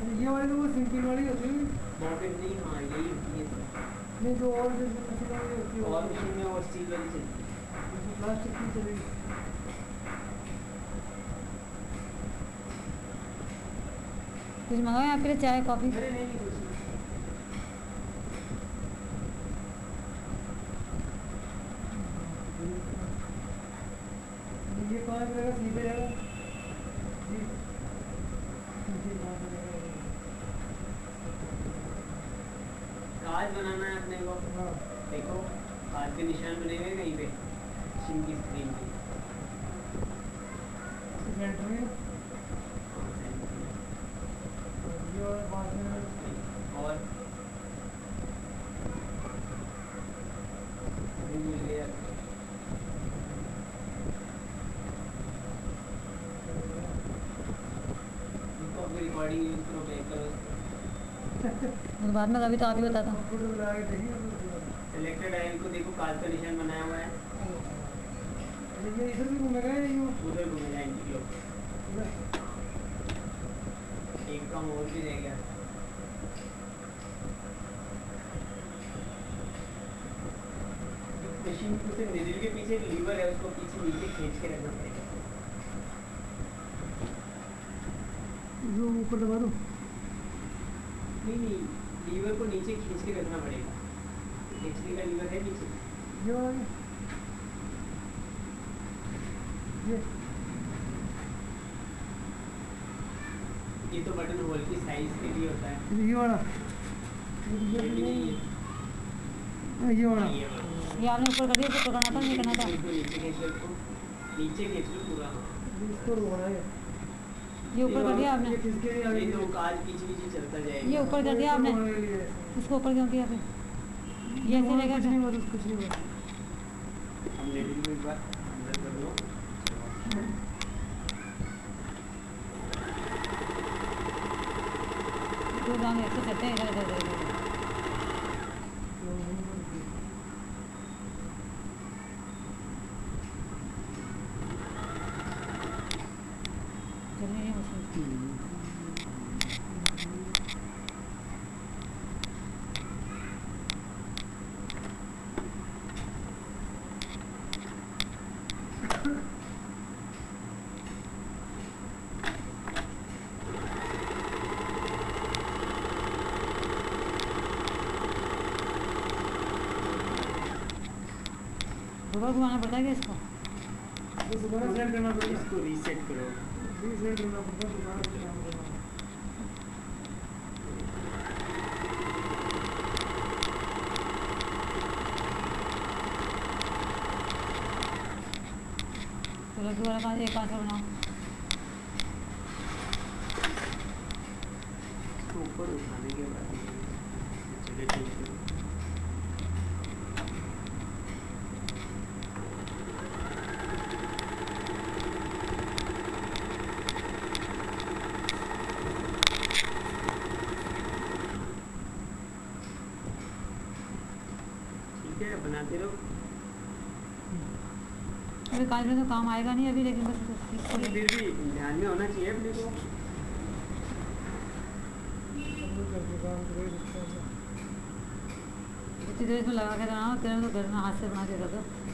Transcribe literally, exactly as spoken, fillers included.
ये वाली तो वो सिंपल वाली होती है मॉडर्न नहीं, हाँ यही होती है। नहीं जो और जो मशीन वाली होती है और मशीन में और स्टील वाली चलती है, उसमें प्लास्टिक की चलेगी। कुछ मंगाओ आपके लिए, चाय कॉफ़ी? अरे नहीं नहीं कुछ नहीं। ये कहाँ मिलेगा? सीधे जाएगा जी जी कहाँ मिलेगा? काज बनाना है अपने को। हाँ देखो काज के निशान बने हुए कहीं पे मशीन की स्क्रीन पे। सेंटर में हाँ, सेंटर में। ये वाला पास में और अभी मिल गया। इसको अपनी रिकॉर्डिंग यूज करो, बैक करो। और बाद में कभी तो आप ही बताता। फोटो लगा के देखिए। सिलेक्टेड आयल को देखो, काज का निशान बनाया हुआ है। ये इधर भी घूमेगा या यूँ? उधर घूमेगा एंटी क्लॉक। एक काम और भी रह गया। मशीन उसे निडल के पीछे एक लीवर है, उसको पीछे नीचे खींच के रखना पड़ेगा। जो ऊपर दबा दो। नहीं नहीं, लीवर को नीचे खींच के रखना पड़ेगा। खींचने का लीवर है नीचे। ये वाला ये ये तो बटन होल की साइज के लिए होता है। ये वाला ये भी नहीं है। ये वाला ये वाला। ये आपने ऊपर कर दिया, ऊपर करना था नहीं करना था? बिल्कुल नीचे खींच लो, इसको नीचे खींच लो पूरा। इसको रोना है। ये ऊपर कर दिया आपने? ये किसके लिए नहीं आगे तो काज पीछे पीछे चलता जाएगा। ये ऊपर कर दिया आपने? इसको ऊपर क्यों किया फिर? ये ऐसे रहेगा कुछ क्या? नहीं हुआ, कुछ नहीं हुआ। हम लेडीज को एक बार अंदर कर लो। तो हम ऐसे करते हैं, इधर इधर इधर इधर। चल नहीं रही मशीन। दोबारा घुमाना पड़ता है क्या इसको? ये दोबारा सेट करना पड़ेगा। इसको रीसेट करो। रीसेट करना पड़ता है, दोबारा से काम करना। चलो दोबारा पाँच एक पाँच बनाओ। इसको ऊपर उठाने के बाद चलिए ठीक है। बनाते रहो। अभी काज में तो काम आएगा नहीं अभी, लेकिन बस फिर भी ध्यान में होना चाहिए अपने को। इतनी देर इसमें लगा के बनाओ, तेरे में तो घर में हाथ से बना के कर दो।